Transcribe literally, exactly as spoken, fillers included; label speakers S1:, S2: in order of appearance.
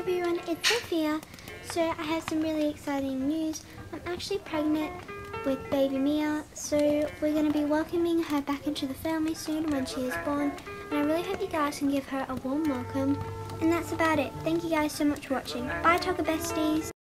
S1: everyone, it's Sophia. So I have some really exciting news. I'm actually pregnant with baby Mia, so we're going to be welcoming her back into the family soon when she is born, and I really hope you guys can give her a warm welcome. And that's about it. Thank you guys so much for watching. Bye Toca besties!